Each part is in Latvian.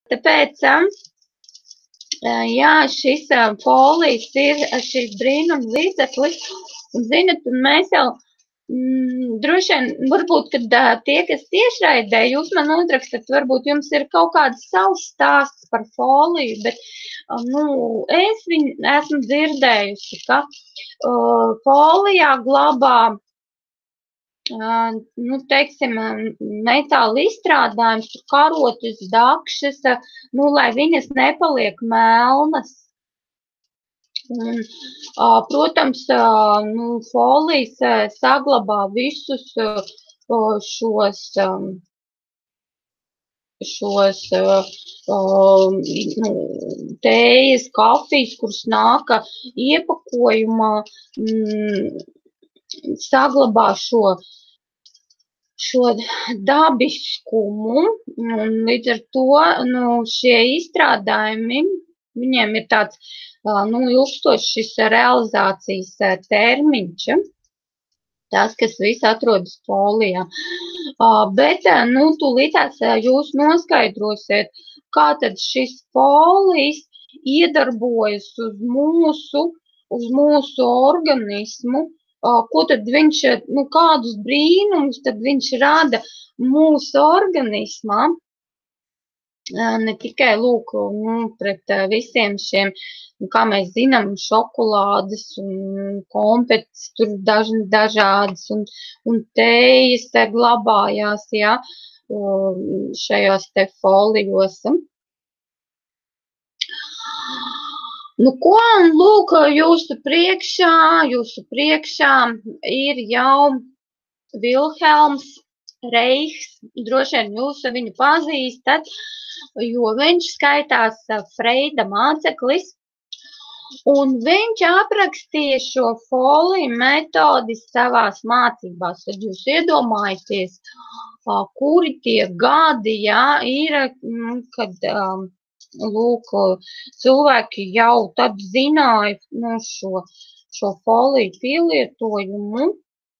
Tāpēc, jā, šis folijas ir šis brīnum līdzeklis, un zinat, un mēs jau droši vien, varbūt, kad tie, kas tiešraidē, jūs man uzrakstat, varbūt jums ir kaut kāds savs stāsts par foliju, bet, es viņu esmu dzirdējusi, ka folijā glabā, teiksim, metāla izstrādājums, karotes, dakšas, lai viņas nepaliek melnas. Un, protams, folijas saglabā visus šos tējas, kafijas, kuras nāk iepakojumā, saglabā šo dabiskumu, un līdz ar to šie izstrādājumi, viņiem ir tāds ilgstošs šis realizācijas termiņš, tas, kas viss atrodas folijā. Bet, tūlītās jūs noskaidrosiet, kā tad šis folijas iedarbojas uz mūsu organismu, ko tad viņš, kādus brīnumus tad viņš rada mūsu organismā. Ne tikai, pret visiem šiem, kā mēs zinām, šokolādes un kompetes, tur dažādas, un tējas glabājās, jā, šajos te folijos. Ko, un lūk, jūsu priekšā ir jau Vilhelms Reichs, droši vien jūs viņu pazīstat, jo viņš skaitās Freida māceklis, un viņš aprakstīja šo foliju metodi savās mācībās. Tad jūs iedomājaties, kuri tie gadi, jā, ir, kad, cilvēki jau tad zināja šo foliju pielietojumu.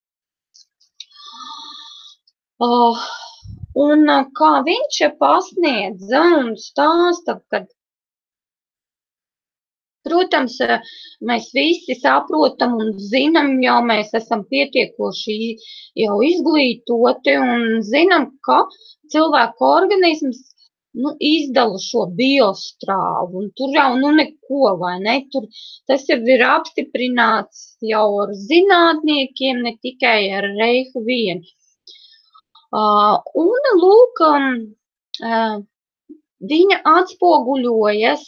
Un kā viņš pasniedza un stāsta, kad, protams, mēs visi saprotam un zinām, jau mēs esam pietiekoši jau izglītoti un zinām, ka cilvēku organisms izdala šo biostrāvu, un tur jau neko, vai ne? Tas jau ir apstiprināts jau ar zinātniekiem, ne tikai ar Reichu vienu. Un, lūk, viņa atspoguļojas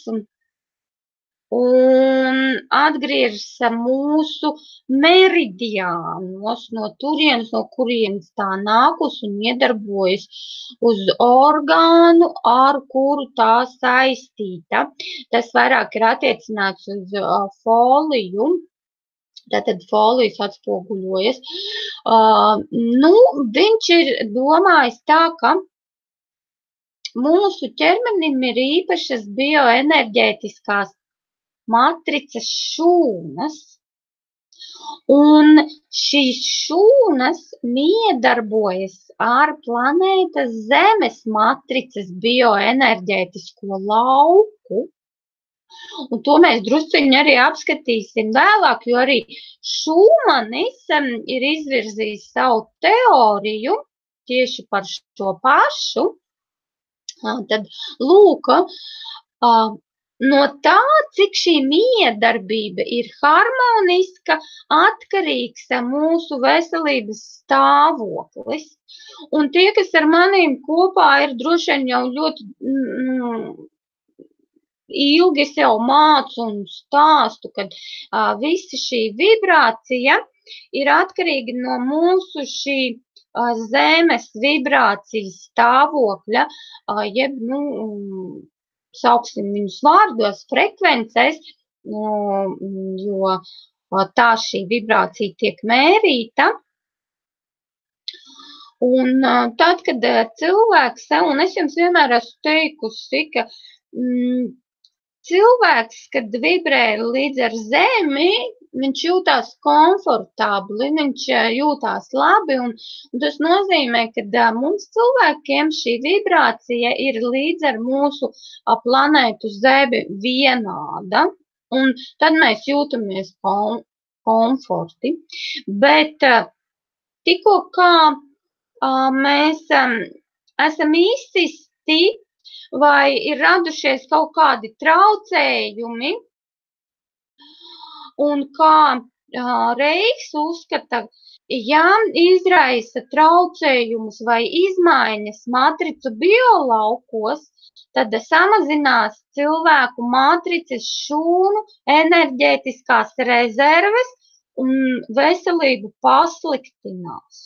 un atgriežas mūsu meridiānos, no turienes, no kurienes tā nākus un iedarbojas uz orgānu, ar kuru tā saistīta. Tas vairāk ir attiecināts uz foliju. Tātad folijas atspoguļojas. Viņš ir domājis tā, ka mūsu ķermenim ir īpašas bioenerģētiskās matricas šūnas, un šīs šūnas miedarbojas ar planētas Zemes matricas bioenerģētisko lauku. Un to mēs drusciņi arī apskatīsim vēlāk, jo arī Šūmanis ir izvirzījis savu teoriju tieši par šo pašu. Tad, lūk, no tā, cik šī miedarbība ir harmoniska, atkarīgs mūsu veselības stāvoklis. Un tie, kas ar maniem kopā ir droši vien jau ļoti ilgi es jau mācu un stāstu, kad visa šī vibrācija ir atkarīga no mūsu šī Zemes vibrācijas stāvokļa, jeb, sauksim viņus vārdos, frekvences, jo tā šī vibrācija tiek mērīta. Un tad, kad cilvēks, un es jums vienmēr esmu teikusi, ka cilvēks, kad vibrē līdz ar zemi, viņš jūtās komfortabli, viņš jūtās labi, un tas nozīmē, ka mums cilvēkiem šī vibrācija ir līdz ar mūsu planētu Zemi vienāda, un tad mēs jūtamies komforti. Bet tikko kā mēs esam izsisti vai ir radušies kaut kādi traucējumi, un kā Reiks uzskata, ja izraisa traucējumus vai izmaiņas matricu biolaukos, tad samazinās cilvēku matricas šūnu enerģētiskās rezerves un veselību pasliktinās.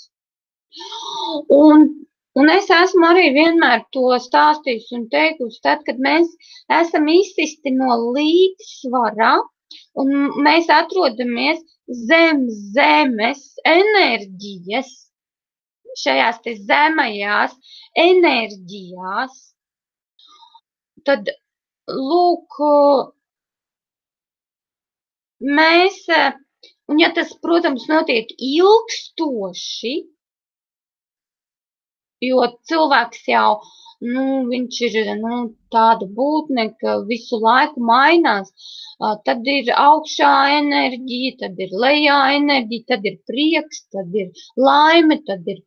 Un es esmu arī vienmēr to stāstījusi un teikusi, tad, kad mēs esam izsisti no līdzsvara un mēs atrodamies zem zemes enerģijas, šajās te zemajās enerģijās, tad, lūk, mēs, un ja tas, protams, notiek ilgstoši, jo cilvēks jau, viņš ir, tāda būtne, ka visu laiku mainās. Tad ir augšā enerģija, tad ir lejā enerģija, tad ir prieks, tad ir laime, tad ir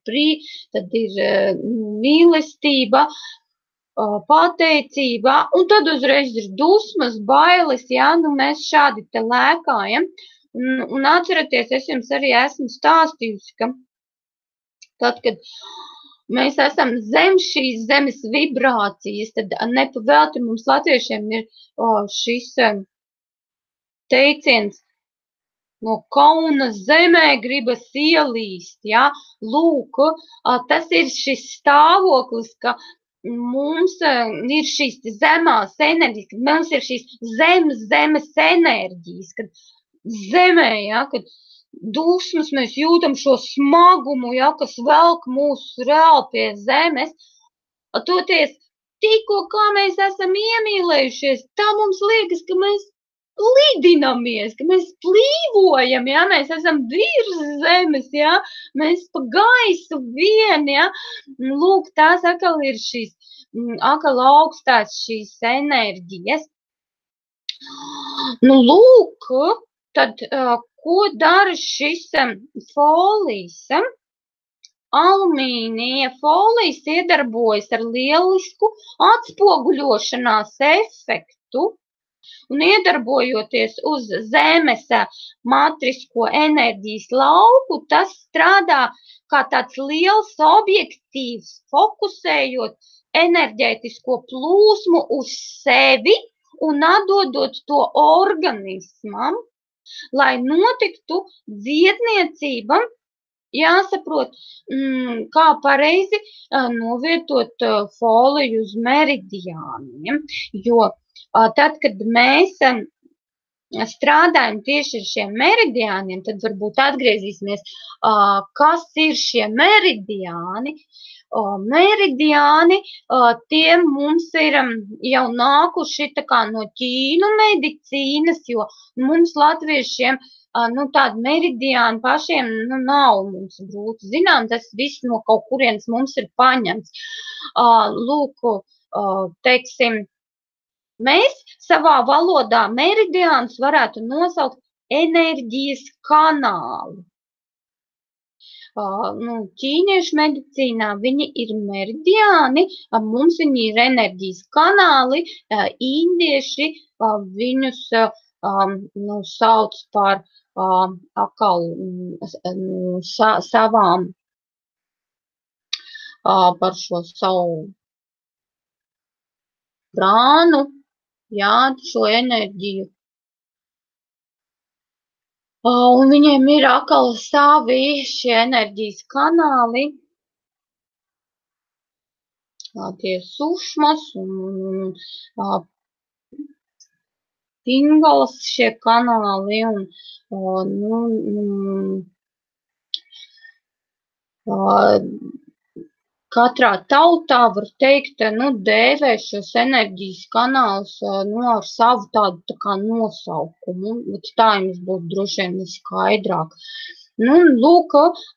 mīlestība, pateicība, un tad uzreiz ir dusmas, bailes, mēs šādi te lēkājam. Un atcerieties, es jums arī esmu stāstījusi, ka tad, kad mēs esam zem šīs zemes vibrācijas, tad nepavēlti mums latviešiem ir šis teiciens no kauna zemē gribas ielīst, ja? Lūk, tas ir šis stāvoklis, ka mums ir šīs zemās enerģijas, kad mums ir šīs zemes enerģijas, kad zemē, ja, kad dusmas mēs jūtam šo smagumu, ja, kas velk mūs reāli pie zemes. Toties, tikko kā mēs esam iemīlējušies, tā mums liekas, ka mēs lidinamies, ka mēs plīvojam, ja, mēs esam virs zemes, ja, mēs pa gaisu vien, ja. Lūk, tās atkal ir šīs, atkal augstās šīs enerģijas. Lūk, tad ko dara šis folijas? Alumīnija folijas iedarbojas ar lielisku atspoguļošanās efektu un iedarbojoties uz zemes matrisko enerģijas lauku, tas strādā kā tāds liels objektīvs, fokusējot enerģētisko plūsmu uz sevi un atdodot to organismam. Lai notiktu dziedniecība, jāsaprot, kā pareizi novietot foliju uz meridiāniem, jo tad, kad mēs strādājam tieši ar šiem meridiāniem, tad varbūt atgriezīsimies, kas ir šie meridiāni. Meridiāni, tie mums ir jau nākuši tā kā no ķīnu medicīnas, jo mums latviešiem tādi meridiāni pašiem nav mums grūti zinām, tas viss no kaut kurienes mums ir paņemts. Lūk, teiksim, mēs savā valodā meridiānus varētu nosaukt enerģijas kanāli. Ķīniešu medicīnā viņi ir meridiāni, mums viņi ir enerģijas kanāli, indieši viņus sauc par atkal savām, par šo savu prānu, jā, šo enerģiju. Un viņiem ir atkal savi šie enerģijas kanāli, tie sušmas un pingalas šie kanāli un katrā tautā var teikt, dēvē šos enerģijas kanālus, ar savu tādu tā kā nosaukumu. Tā jums būtu droši vien skaidrāk. Lūk,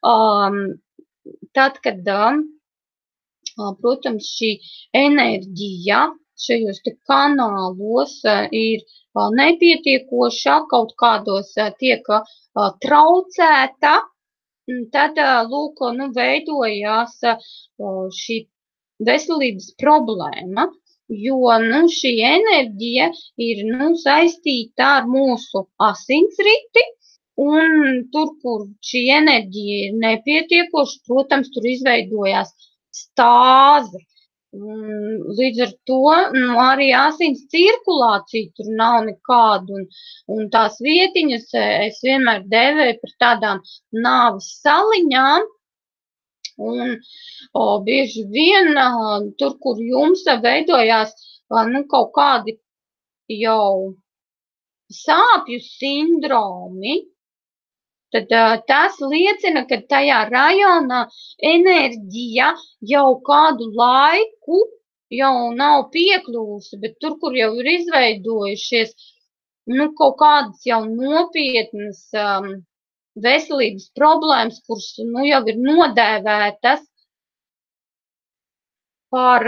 tad, kad, protams, šī enerģija šajos te kanālos ir nepietiekoša, kaut kādos tiek traucēta, tad, lūk, veidojās šī veselības problēma, jo, šī enerģija ir, saistīta ar mūsu asinsriti, un tur, kur šī enerģija ir nepietiekoša, protams, tur izveidojās stāze. Līdz ar to arī asins cirkulācija tur nav nekāda, un tās vietiņas es vienmēr dēvēju par tādām nāves saliņām, un bieži vien tur, kur jums veidojās kaut kādi jau sāpju sindromi, tad tas liecina, ka tajā rajonā enerģija jau kādu laiku jau nav piekļuvusi, bet tur, kur jau ir izveidojušies kaut kādas jau nopietnas veselības problēmas, kuras jau ir nodēvētas par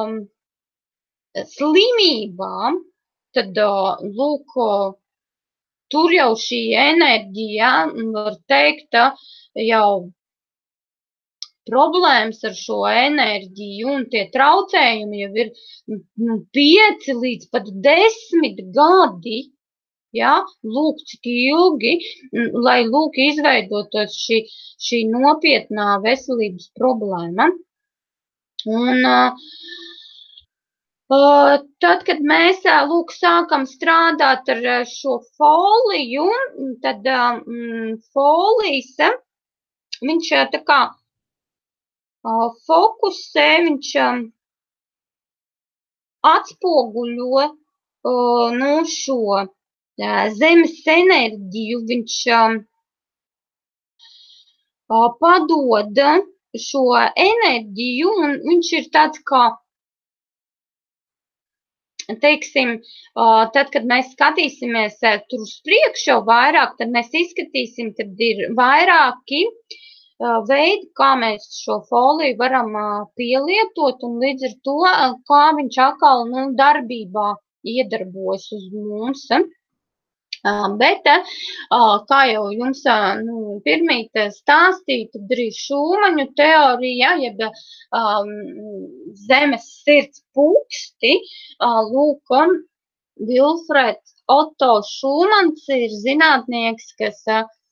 slimībām, tad, lūk, tur jau šī enerģija, var teikt, jau problēmas ar šo enerģiju un tie traucējumi jau ir 5 līdz pat 10 gadi, ja, lūk, cik ilgi, lai, lūk, izveidotos šī nopietnā veselības problēma. Un tad, kad mēs, lūk, sākam strādāt ar šo foliju, tad folijas, viņš tā kā fokusē, viņš atspoguļo šo zemes enerģiju, viņš padod šo enerģiju, un viņš ir tāds kā, teiksim, tad, kad mēs skatīsimies tur uz priekšu jau vairāk, tad mēs izskatīsim, kad ir vairāki veidi, kā mēs šo foliju varam pielietot, un līdz ar to, kā viņš atkal darbībā iedarbojas uz mums. Bet, kā jau jums pirmīt stāstīja, tad arī Šūmaņu teorija, jeb zemes sirds pūksti, lūk, Vilfreds Otto Šūmans ir zinātnieks, kas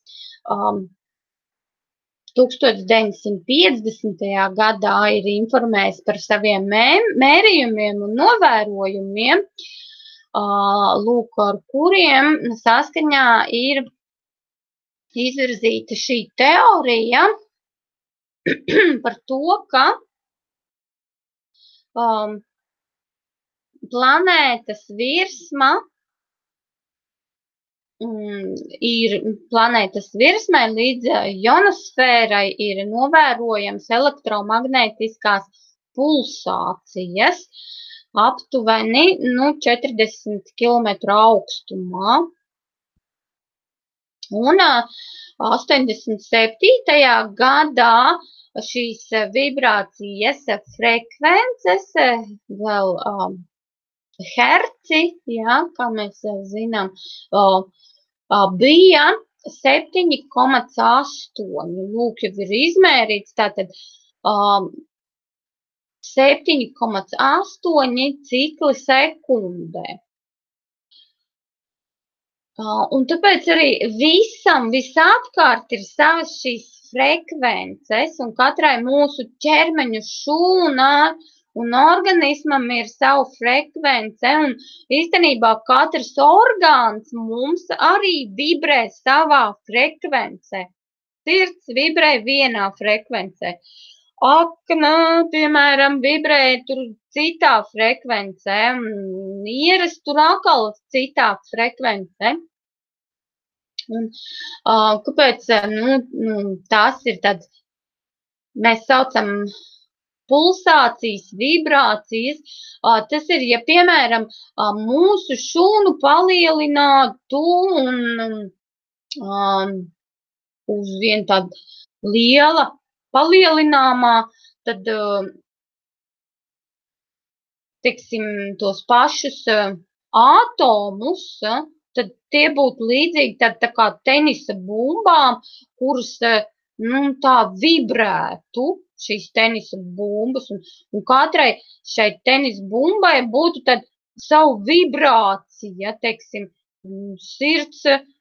1950. gadā ir informējis par saviem mērījumiem un novērojumiem, lūk, ar kuriem saskaņā ir izvirzīta šī teorija par to, ka planētas virsma ir planētas virsmai līdz ionosfērai ir novērojams elektromagnētiskās pulsācijas, aptuveni 40 km augstumā. Un 87. gadā šīs vibrācijas frekvences, vēl herci, ja, kā mēs zinām, bija 7,8. Lūk, jau ir izmērīts, tātad 7,8 cikli sekundē. Un tāpēc arī visam visapkārt ir savas šīs frekvences, un katrai mūsu ķermeņa šūnai un organismam ir savu frekvence, un īstenībā katrs orgāns mums arī vibrē savā frekvencē. Sirds vibrē vienā frekvencē. Akna, piemēram, vibrē tur citā frekvencē, nieres tur atkal citā frekvencē. Un, kāpēc tas ir tāds, mēs saucam pulsācijas, vibrācijas. Tas ir, ja, piemēram, mūsu šūnu palielinātu un uz vienu tādu liela palielināmā, tad, teiksim, tos pašus ātomus, tad tie būtu līdzīgi tā kā tenisa bumbām, kuras, tā vibrētu šīs tenisa bumbas, un katrai šai tenisa bumbai būtu tad savu vibrācija, teiksim, sirds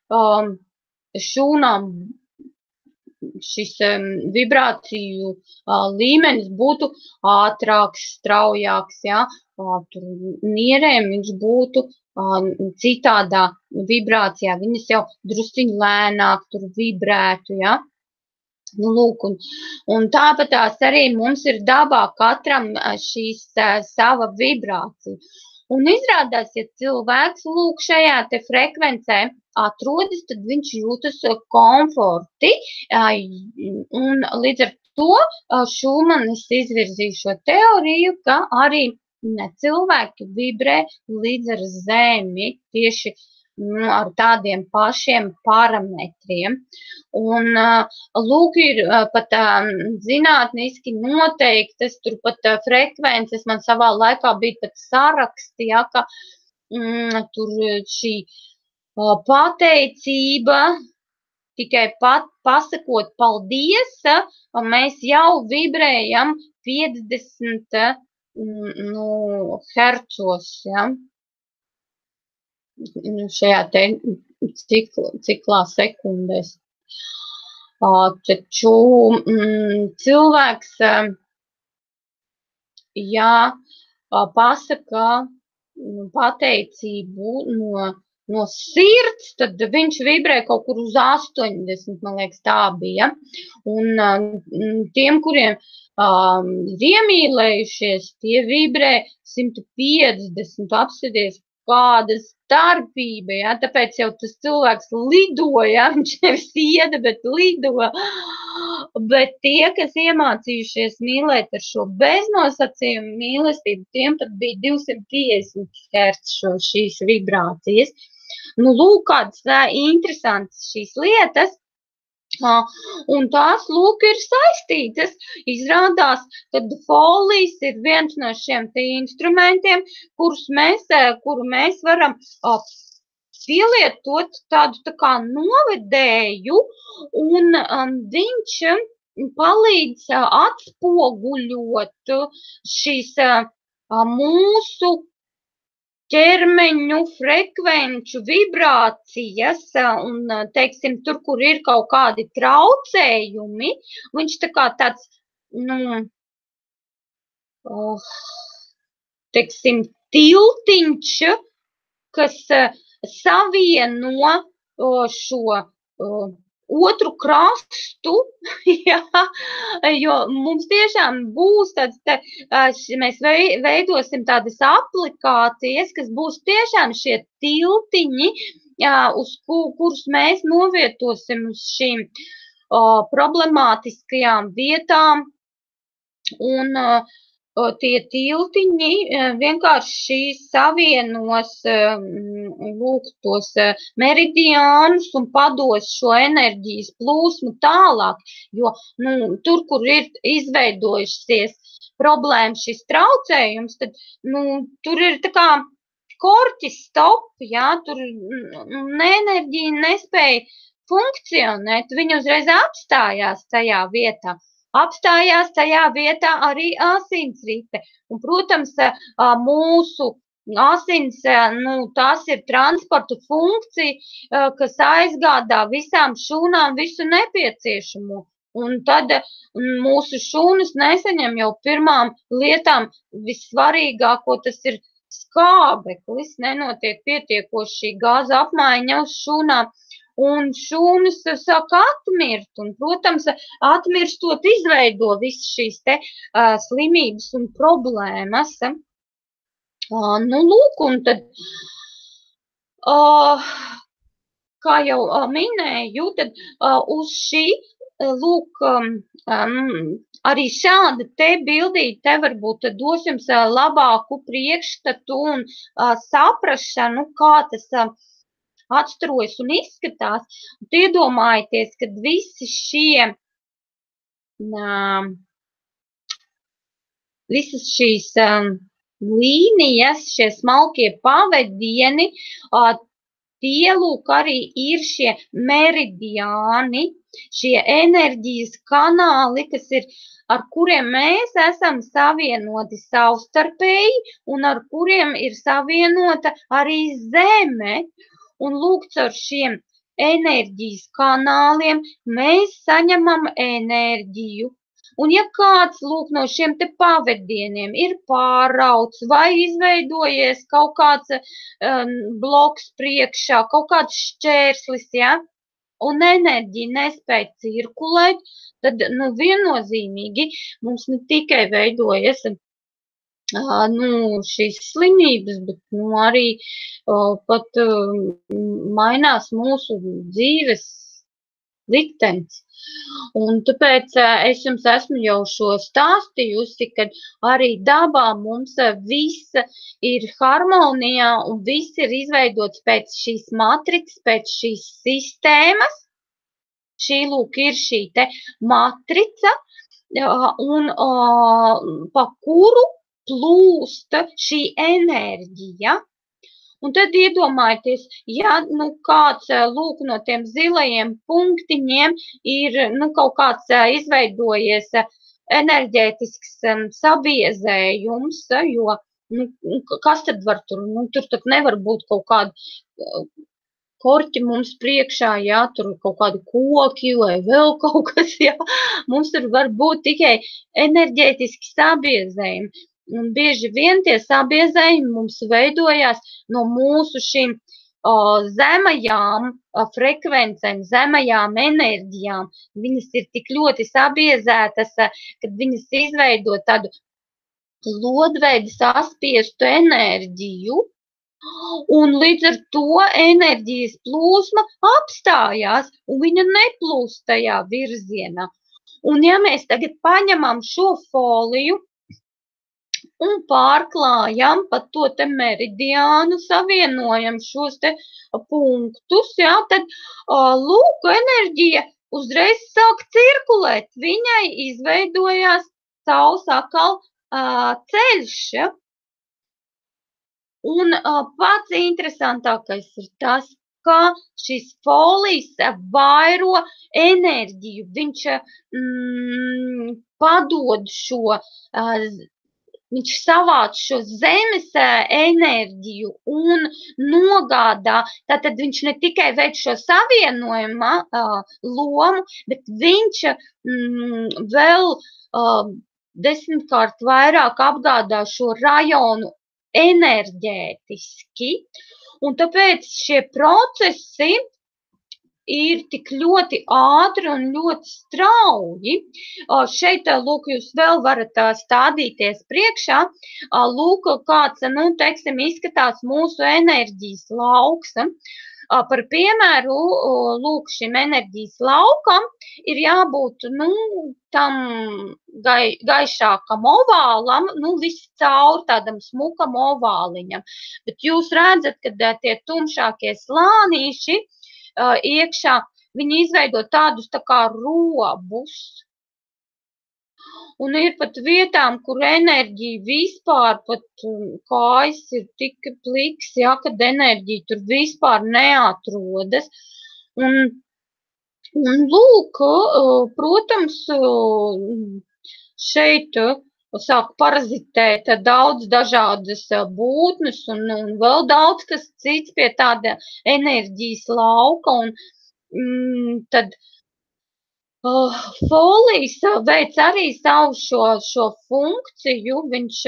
šūnām šis vibrāciju līmenis būtu ātrāks, straujāks, ja, tur nierēm viņš būtu citādā vibrācijā, viņas jau drusciņi lēnāk tur vibrētu, ja. Nu, lūk, un tāpatās arī mums ir dabā katram šīs sava vibrācija. Un izrādās, ja cilvēks lūk šajā te frekvencē atrodas, tad viņš jūtas komforti, un līdz ar to Šumanis izvirzīja šo teoriju, ka arī cilvēki vibrē līdz ar Zemi tieši ar tādiem pašiem parametriem. Un lūk, ir pat zinātniski noteiktas, tur pat frekvences, man savā laikā bija pat saraksti, ja, ka tur šī pateicība, tikai pasakot paldies, mēs jau vibrējam 50 hercos, ja, šajā te ciklā sekundēs. Taču cilvēks, ja pasaka pateicību no sirds, tad viņš vibrē kaut kur uz 80, man liekas, tā bija. Un tiem, kuriem ir iemīlējušies, tie vibrē 150, apsities, kāda starpība, ja, tāpēc jau tas cilvēks lido, ja, viņš nevis ieda, bet lido. Bet tie, kas iemācījušies mīlēt ar šo beznosacījumu mīlestību, tiem tad bija 250 hertz šīs vibrācijas. Nu, lūk, kādas interesantas šīs lietas. Un tās, lūk, ir saistītas. Izrādās, ka folijas ir viens no šiem instrumentiem, kuru mēs varam pielietot tādu tā kā novedēju, un viņš palīdz atspoguļot šīs mūsu ķermeņu frekvenču vibrācijas, un, teiksim, tur, kur ir kaut kādi traucējumi, viņš tā kā tāds, teiksim, tiltiņš, kas savieno šo otru krastu, jā, jo mums tiešām būs tāds, mēs veidosim tādas aplikācijas, kas būs tiešām šie tiltiņi, uz kurus mēs novietosim uz šīm problemātiskajām vietām, un tie tiltiņi vienkārši savienos lūk tos meridiānus un pados šo enerģijas plūsmu tālāk, jo tur, kur ir izveidojusies problēma šis traucējums, tad tur ir tā kā korķis stop, jā, tur enerģija nespēja funkcionēt, viņa uzreiz apstājās tajā vietā. Apstājās tajā vietā arī asinsrite. Un, protams, mūsu asins, tās ir transporta funkcija, kas aizgādā visām šūnām visu nepieciešamo. Un tad mūsu šūnas nesaņem jau pirmām lietām vissvarīgāko, tas ir skābeklis, nenotiek pietiekoši gāza apmaiņa uz šūnām. Un šūnas sāk atmirt, un, protams, atmirstot izveido visas šīs te slimības un problēmas. Nu, lūk, un tad, kā jau minēju, tad uz šī lūk, arī šāda te bildīte varbūt dos jums labāku priekšstatu un saprašanu, kā tas atsturojas un izskatās. Un iedomājieties, kad visi šie visas šīs līnijas, šie smalkie pavadieni, tie lūk arī ir šie meridiāni, šie enerģijas kanāli, kas ir, ar kuriem mēs esam savienoti savstarpēji un ar kuriem ir savienota arī Zeme. Un lūk, caur šiem enerģijas kanāliem mēs saņemam enerģiju. Un ja kāds lūk no šiem te pavadieniem ir pārauts vai izveidojies kaut kāds bloks priekšā, kaut kāds šķērslis, ja, un enerģija nespēja cirkulēt, tad viennozīmīgi mums ne tikai veidojas šīs slimības, bet arī pat mainās mūsu dzīves liktenis. Un tāpēc es jums esmu jau šo stāstījusi, ka arī dabā mums viss ir harmonijā un viss ir izveidots pēc šīs matricas, pēc šīs sistēmas. Šī lūk ir šī te matrica, un pa kuru plūsta šī enerģija. Un tad iedomājieties, ja kāds lūk no tiem zilajiem punktiņiem ir kaut kāds izveidojies enerģētisks sabiezējums, jo kas tad var tur? Tur tad nevar būt kaut kāda korķi mums priekšā, jā, tur kaut kādi koki vai vēl kaut kas, jā. Mums tur var būt tikai enerģētiski sabiezējumi. Un bieži vien tie sabiezējumi mums veidojās no mūsu šīm zemajām frekvencēm, zemajām enerģijām. Viņas ir tik ļoti sabiezētas, kad viņas izveido tādu lodveidi saspiestu enerģiju, un līdz ar to enerģijas plūsma apstājās, un viņa neplūst tajā virzienā. Un ja mēs tagad paņemam šo foliju, un pārklājam pa to te meridiānu, savienojam šos te punktus, jā, tad lūk, enerģija uzreiz sāk cirkulēt. Viņai izveidojās savs atkal ceļš, ja? Un pats interesantākais ir tas, ka šis folijas vairo enerģiju. Viņš padod šo viņš savāc šo zemes enerģiju un nogādā, tātad viņš ne tikai veic šo savienojuma lomu, bet viņš vēl 10-kārt vairāk apgādā šo rajonu enerģētiski. Un tāpēc šie procesi ir tik ļoti ātri un ļoti strauji. Šeit, lūk, jūs vēl varat stādīties priekšā. Lūk, kāds, teiksim, izskatās mūsu enerģijas lauks. Par piemēru, lūk, šim enerģijas laukam ir jābūt, tam gaišākam ovālam, viss caur tādam smukam ovāliņam. Bet jūs redzat, ka tie tumšākie slānīši iekšā, viņi izveido tādus tā kā robus. Un ir pat vietām, kur enerģija vispār pat kājas ir tik pliks, ja, kad enerģija tur vispār neatrodas. Un lūk, protams, šeit sāk parazitēt daudz dažādas būtnes un vēl daudz kas cits pie tāda enerģijas lauka. Un tad folijas veic arī savu šo funkciju. Viņš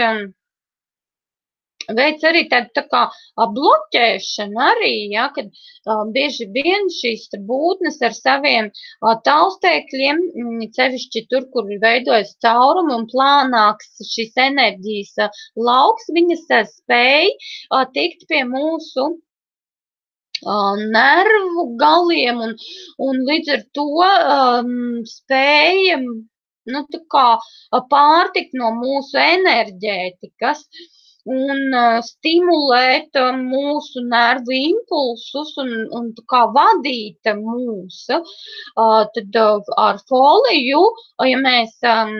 veic arī tādu tā kā bloķēšanu arī, ja, kad bieži vien šīs būtnes ar saviem taustēkļiem, sevišķi tur, kur veidojas caurumi un plānāks šis enerģijas lauks, viņas spēj tikt pie mūsu nervu galiem un līdz ar to spēja tā kā pārtikt no mūsu enerģētikas un stimulēt mūsu nervu impulsus un tā kā vadīt mūsu. Tad ar foliju, ja mēs,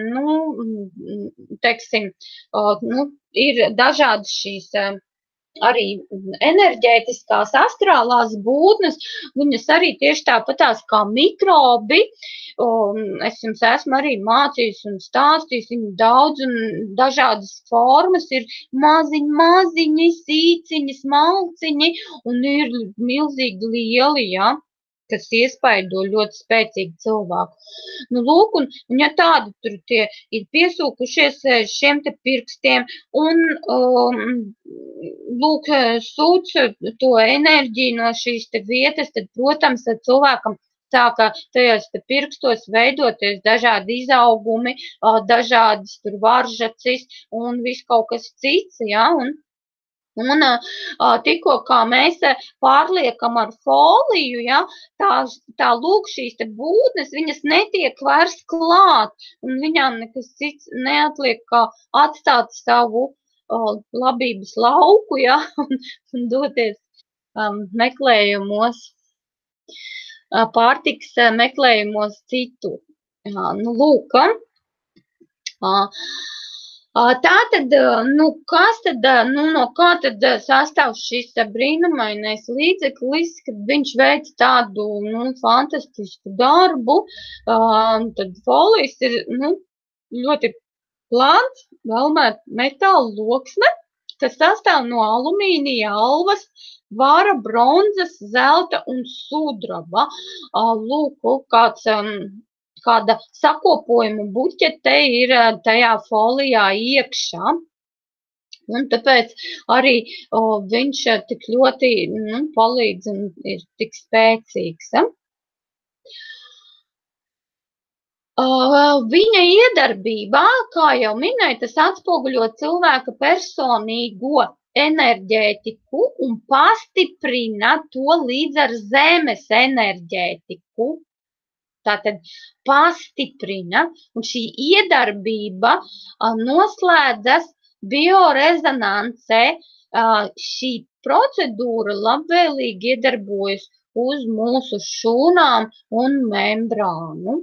teiksim, ir dažādas šīs arī enerģētiskās astrālās būtnes, viņas arī tieši tāpatās kā mikrobi. Es jums esmu arī mācījis un stāstījis, viņu daudz un dažādas formas ir maziņi, sīciņi, smalciņi un ir milzīgi lieli, ja, kas iespaido ļoti spēcīgi cilvēku. Lūk, un ja tādi tur tie ir piesūkušies šiem te pirkstiem un lūk, sūc to enerģiju no šīs te vietas, tad, protams, cilvēkam sāka tajos te pirkstos veidoties dažādi izaugumi, dažādas tur varžacis un viss kaut kas cits, ja, un tikko kā mēs pārliekam ar foliju, ja, tā lūk šīs te būtnes, viņas netiek vairs klāt, un viņām nekas cits neatliek, kā atstāt savu labības lauku, ja, un doties meklējumos, pārtiks meklējumos citu. Lūk, tātad, kas tad, no kā tad sastāv šis brīnumainais līdzeklis, kad viņš veic tādu, fantastisku darbu, tad folijas ir, ļoti plāns, metāla loksne, kas sastāv no alumīnija, alvas, vara, bronzas, zelta un sudraba. Lūk, kāda sakopojuma buķete ir tajā folijā iekšā. Un tāpēc arī viņš tik ļoti palīdz un ir tik spēcīgs. Viņa iedarbībā, kā jau minēju, tas atspoguļo cilvēka personīgo enerģētiku un pastiprina to līdz ar zemes enerģētiku. Tātad pastiprina, un šī iedarbība noslēdzas biorezonansē. Šī procedūra labvēlīgi iedarbojas uz mūsu šūnām un membrānu.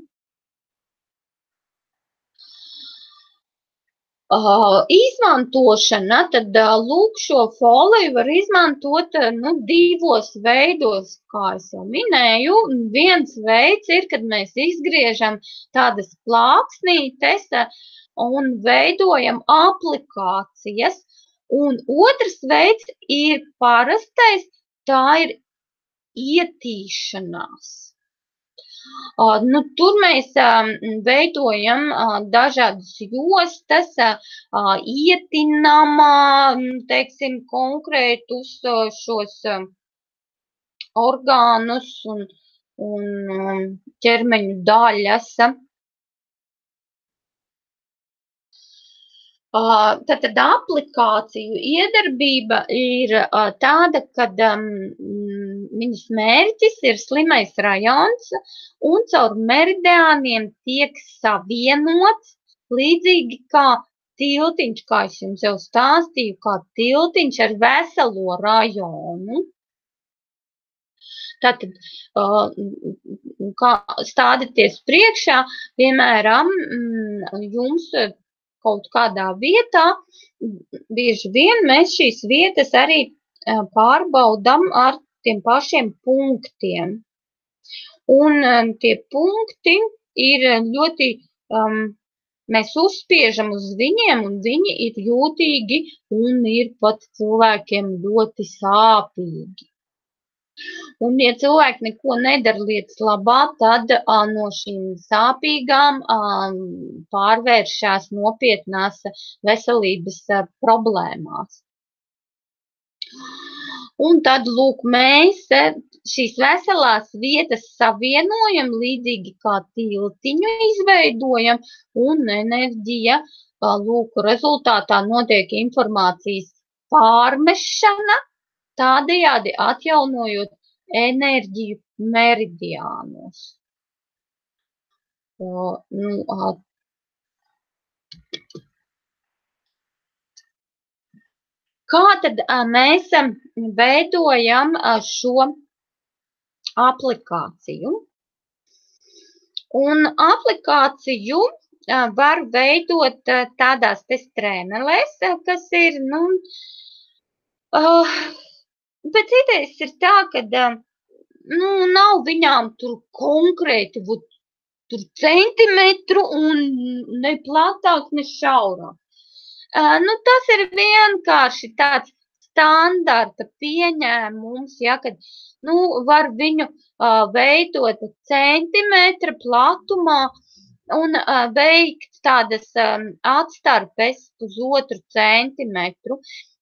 Izmantošana, tad lūk šo foliju var izmantot divos veidos, kā es jau minēju. Viens veids ir, kad mēs izgriežam tādas plāksnītes un veidojam aplikācijas. Un otrs veids ir parastais, tā ir ietīšanās. Tur mēs veidojam dažādas jostas, ietinam, teiksim, konkrētus šos orgānus un ķermeņu daļas. Tātad aplikāciju iedarbība ir tāda, kad viņas mērķis ir slimais rajons un caur meridiāniem tiek savienots līdzīgi kā tiltiņš, kā es jums jau stāstīju, kā tiltiņš ar veselo rajonu. Tātad, kā stādieties priekšā, piemēram, jums kaut kādā vietā, bieži vien mēs šīs vietas arī pārbaudam ar tiem pašiem punktiem. Un tie punkti ir ļoti, mēs uzspiežam uz viņiem, un viņi ir jūtīgi un ir pat cilvēkiem ļoti sāpīgi. Un, ja cilvēki neko nedara lietas labā, tad no šīm sāpīgām pārvēršās nopietnās veselības problēmās. Un tad, lūk, mēs šīs veselās vietas savienojam, līdzīgi kā tiltiņu izveidojam, un enerģija, lūk, rezultātā notiek informācijas pārmešana, tādējādi atjaunojot enerģiju meridiānos. Kā tad mēs veidojam šo aplikāciju? Un aplikāciju var veidot tādās strēmelēs, kas ir, pēc idejas ir tā, ka nav viņām tur konkrēti tur centimetru un ne platāk, ne šaurāk. Tas ir vienkārši tāds standarta pieņēmums, ja, kad var viņu veidot centimetra platumā un veikt tādas atstarpes uz 1 centimetru.